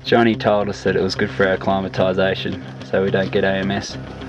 Johnny told us that it was good for our acclimatisation so we don't get AMS.